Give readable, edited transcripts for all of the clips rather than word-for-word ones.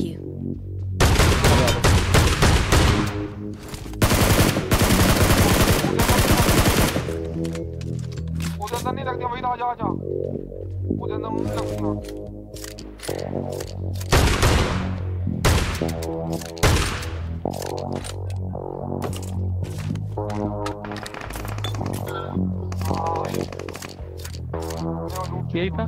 you. उधर अंदर नहीं लगती, वही तो आजा आजा, उधर अंदर नहीं लगती ना। यही था।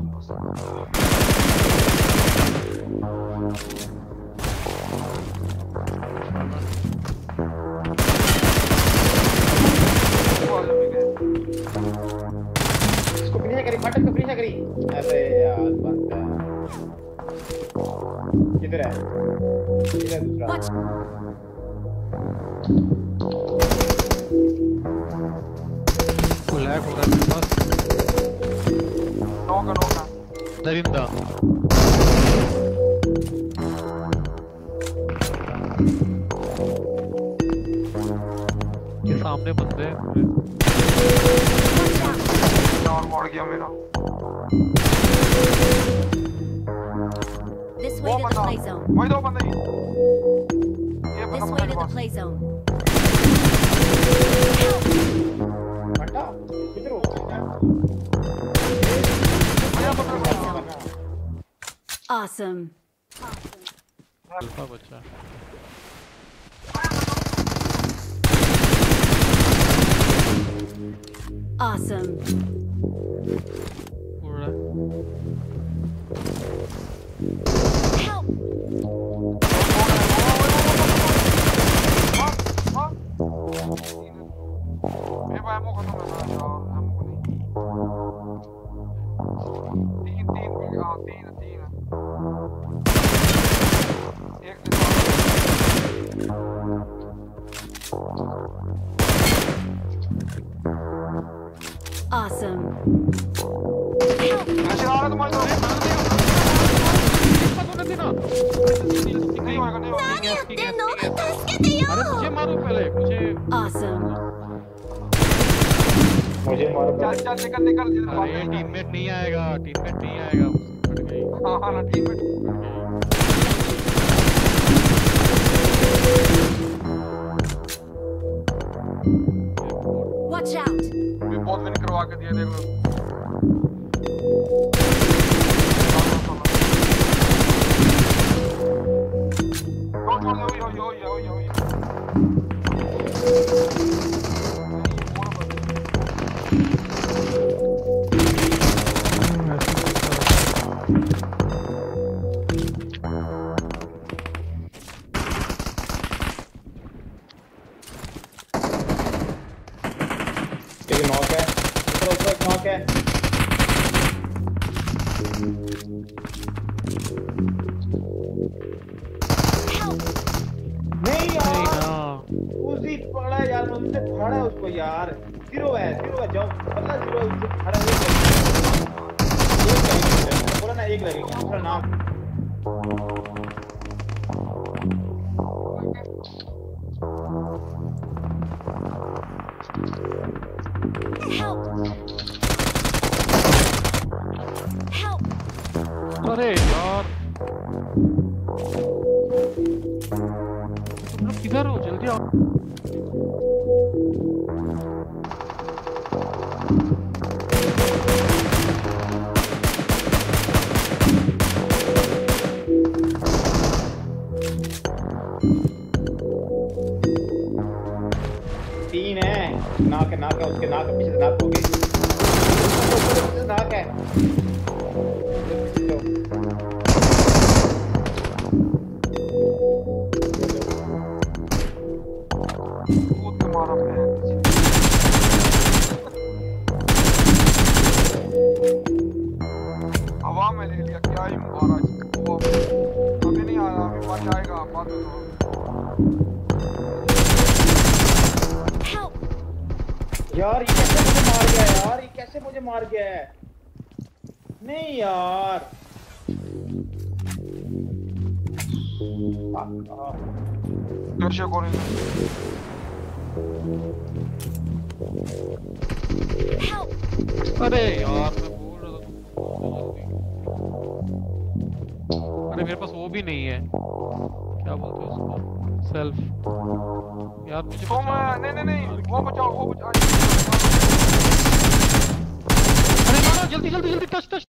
इसको फिनिश करी, फाटक को फिनिश करी। अरे यार बंद है। किधर है? किधर है दूसरा? फुल हैक हो रहा है मेरे पास। नौका नौका। दरिंदा। ये सामने बंदे हैं। और मर गया मेरा। This way to the play zone. वही दो बंदे ही। ये This बंदा way to the पकड़ play zone. हटा, किधर हो? Awesome. अल्फा बच्चा। Awesome. उड़ रहा है। Help. मेरे पास एमो खत्म हो गया यार, एमो को नहीं। तीन तीन हाँ तीन तीन एक Awesome. नशे आ रहा तुम्हारे दोस्त नहीं होगा नहीं होगा। अरे मुझे मारो पहले, मुझे। Awesome. मुझे मारो। चल चल निकल निकल। अरे टीममेट नहीं आएगा, टीममेट नहीं आएगा। फट गई। हाँ हाँ ना टीममेट। Watch out. भी बहुत मैंने करवा के दिया, देख लो। छोड़ दो, यो यो यो यो यो। एक नॉक है, ऊपर एक नॉक है। नहीं यार, उसी पकड़ा है यार, मुझसे फाड़ा है उसको यार। जीरो है जाओ, बल्ला जीरो है, उससे फाड़ा है। एक बोला ना, एक लगेगा दूसरा नाम। Help. Help. अरे यार, तुम लोग किधर हो? जल्दी आओ। तीन है, नाक है, उसके नाक के पीछे से नाक होगी, नाक है। कूद के मारा मैं। हवा में ले लिया, क्या ही मारा इसको। अभी नहीं आया, अभी बच आएगा बाद में तो। यार ये कैसे मुझे मार गया यार, ये कैसे मुझे मार गया है? नहीं यार, कैसे करेंगे? अरे यार, मैं बोल रहा था। अरे मेरे पास वो भी नहीं है, क्या बोलते हैं उसको, सेल्फ। यार मुझे तुम बचाओ। नहीं वो बचाओ अरे मारो जल्दी जल्दी जल्दी, टच टच।